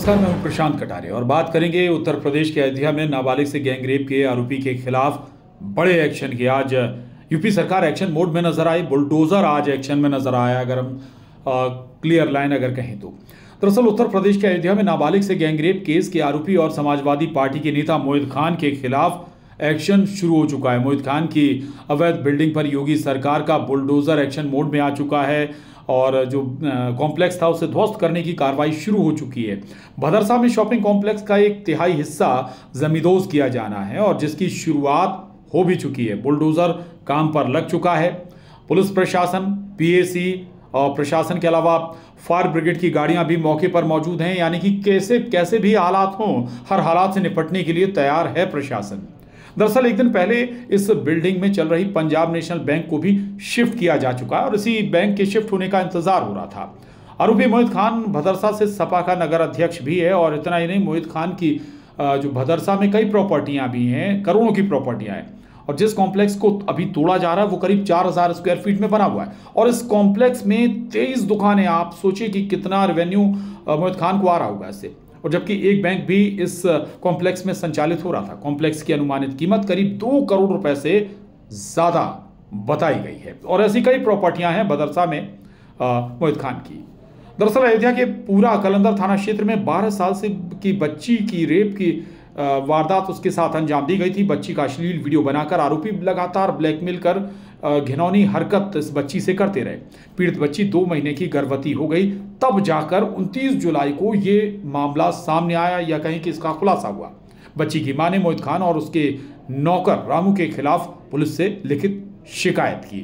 नमस्कार, मैं हूं प्रशांत कटारिया और बात करेंगे उत्तर प्रदेश के अयोध्या में नाबालिग से गैंगरेप के आरोपी के खिलाफ बड़े एक्शन की। आज यूपी सरकार एक्शन मोड में नजर आई, बुलडोजर आज एक्शन में नजर आया। अगर हम क्लियर लाइन अगर कहें तो दरअसल उत्तर प्रदेश के अयोध्या में नाबालिग से गैंगरेप केस के आरोपी और समाजवादी पार्टी के नेता मोहित खान के खिलाफ एक्शन शुरू हो चुका है। मोहित खान की अवैध बिल्डिंग पर योगी सरकार का बुलडोजर एक्शन मोड में आ चुका है और जो कॉम्प्लेक्स था उसे ध्वस्त करने की कार्रवाई शुरू हो चुकी है। भदरसा में शॉपिंग कॉम्प्लेक्स का एक तिहाई हिस्सा जमींदोज किया जाना है और जिसकी शुरुआत हो भी चुकी है। बुलडोजर काम पर लग चुका है। पुलिस प्रशासन, पीएसी और प्रशासन के अलावा फायर ब्रिगेड की गाड़ियां भी मौके पर मौजूद हैं, यानी कि कैसे भी हालात हों, हर हालात से निपटने के लिए तैयार है प्रशासन। दरअसल एक दिन पहले इस बिल्डिंग में चल रही पंजाब नेशनल बैंक को भी शिफ्ट किया जा चुका है और इसी बैंक के शिफ्ट होने का इंतजार हो रहा था। आरोपी मोहित खान भदरसा से सपा का नगर अध्यक्ष भी है और इतना ही नहीं, मोहित खान की जो भदरसा में कई प्रॉपर्टियां भी हैं, करोड़ों की प्रॉपर्टियां हैं और जिस कॉम्प्लेक्स को अभी तोड़ा जा रहा है वो करीब 4000 स्क्वायर फीट में बना हुआ है और इस कॉम्प्लेक्स में 23 दुकानें। आप सोचिए कि कितना रेवेन्यू मोहित खान को आ रहा होगा इससे, और जबकि एक बैंक भी इस कॉम्प्लेक्स में संचालित हो रहा था। कॉम्प्लेक्स की अनुमानित कीमत करीब 2 करोड़ रुपए से ज्यादा बताई गई है और ऐसी कई प्रॉपर्टियां हैं भदरसा में मोहित खान की। दरअसल अयोध्या के पूरा कलंदर थाना क्षेत्र में 12 साल से की बच्ची की रेप की वारदात उसके साथ अंजाम दी गई थी। बच्ची का अश्लील वीडियो बनाकर आरोपी लगातार ब्लैकमेल कर घिनौनी हरकत इस बच्ची से करते रहे। पीड़ित बच्ची 2 महीने की गर्भवती हो गई, तब जाकर 29 जुलाई को ये मामला सामने आया या कहीं कि इसका खुलासा हुआ। बच्ची की मां ने मोहित खान और उसके नौकर रामू के खिलाफ पुलिस से लिखित शिकायत की।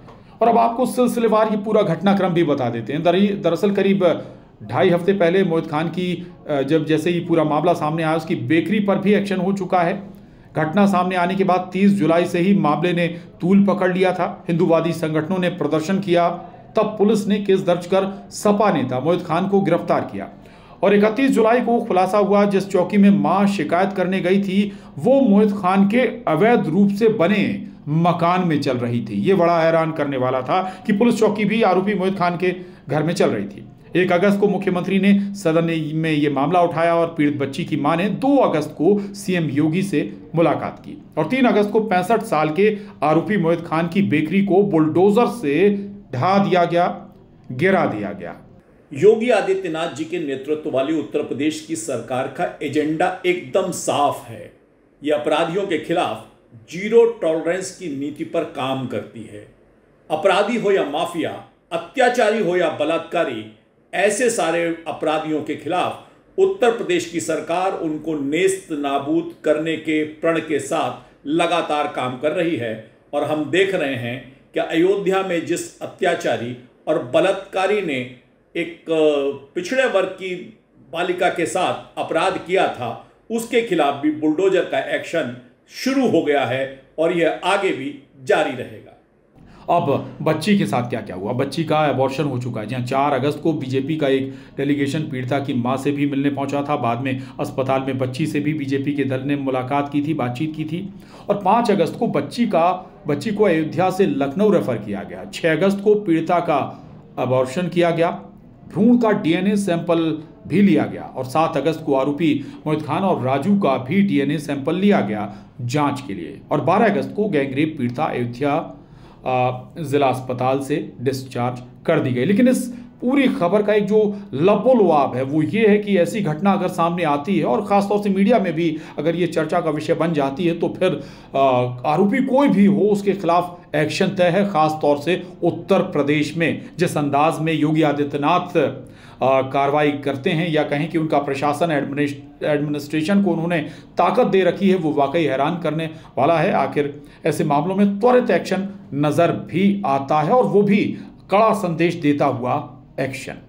और अब आपको सिलसिलेवार ये पूरा घटनाक्रम भी बता देते हैं। दरअसल करीब 2.5 हफ्ते पहले मोहित खान की जब जैसे ही पूरा मामला सामने आया, उसकी बेकरी पर भी एक्शन हो चुका है। घटना सामने आने के बाद 30 जुलाई से ही मामले ने तूल पकड़ लिया था। हिंदूवादी संगठनों ने प्रदर्शन किया, तब पुलिस ने केस दर्ज कर सपा नेता मोहित खान को गिरफ्तार किया और 31 जुलाई को खुलासा हुआ जिस चौकी में मां शिकायत करने गई थी वो मोहित खान के अवैध रूप से बने मकान में चल रही थी। ये बड़ा हैरान करने वाला था कि पुलिस चौकी भी आरोपी मोहित खान के घर में चल रही थी। 1 अगस्त को मुख्यमंत्री ने सदन में यह मामला उठाया और पीड़ित बच्ची की मां ने 2 अगस्त को सीएम योगी से मुलाकात की और 3 अगस्त को 65 साल के आरोपी मोहित खान की बेकरी को बुलडोजर से ढा दिया गया, गिरा दिया गया। योगी आदित्यनाथ जी के नेतृत्व वाली उत्तर प्रदेश की सरकार का एजेंडा एकदम साफ है। यह अपराधियों के खिलाफ जीरो टॉलरेंस की नीति पर काम करती है। अपराधी हो या माफिया, अत्याचारी हो या बलात्कारी, ऐसे सारे अपराधियों के खिलाफ उत्तर प्रदेश की सरकार उनको नेस्त नाबूद करने के प्रण के साथ लगातार काम कर रही है। और हम देख रहे हैं कि अयोध्या में जिस अत्याचारी और बलात्कारी ने एक पिछड़े वर्ग की बालिका के साथ अपराध किया था, उसके खिलाफ भी बुलडोजर का एक्शन शुरू हो गया है और यह आगे भी जारी रहेगा। अब बच्ची के साथ क्या क्या हुआ? बच्ची का अबॉर्शन हो चुका है। जहां 4 अगस्त को बीजेपी का एक डेलीगेशन पीड़िता की मां से भी मिलने पहुंचा था। बाद में अस्पताल में बच्ची से भी बीजेपी के दल ने मुलाकात की थी, बातचीत की थी और 5 अगस्त को बच्ची को अयोध्या से लखनऊ रेफर किया गया। 6 अगस्त को पीड़िता का अबॉर्शन किया गया, भ्रूण का डीएनए सैंपल भी लिया गया और 7 अगस्त को आरोपी मोहित खान और राजू का भी डीएनए सैंपल लिया गया जांच के लिए और 12 अगस्त को गैंगरेप पीड़िता अयोध्या जिला अस्पताल से डिस्चार्ज कर दी गई। लेकिन इस पूरी खबर का एक जो लबोलुआब है वो ये है कि ऐसी घटना अगर सामने आती है और खासतौर से मीडिया में भी अगर ये चर्चा का विषय बन जाती है तो फिर आरोपी कोई भी हो उसके खिलाफ एक्शन तय है। खासतौर से उत्तर प्रदेश में जिस अंदाज में योगी आदित्यनाथ कार्रवाई करते हैं या कहें कि उनका प्रशासन एडमिनिस्ट्रेशन को उन्होंने ताकत दे रखी है, वो वाकई हैरान करने वाला है। आखिर ऐसे मामलों में त्वरित एक्शन नजर भी आता है और वो भी कड़ा संदेश देता हुआ एक्शन।